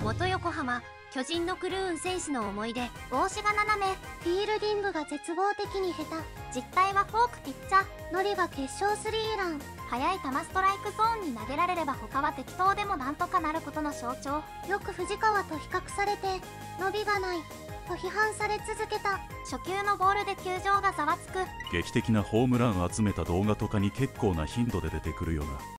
元横浜巨人のクルーン選手の思い出。帽子が斜め、 フィールディングが絶望的に下手、 実態はフォークピッチャー。 ノリが決勝スリーラン、 速い球ストライクゾーンに投げられれば他は適当でもなんとかなることの象徴。 よく藤川と比較されて伸びがないと批判され続けた。 初球のボールで球場がざわつく。 劇的なホームラン集めた動画とかに結構な頻度で出てくるよな。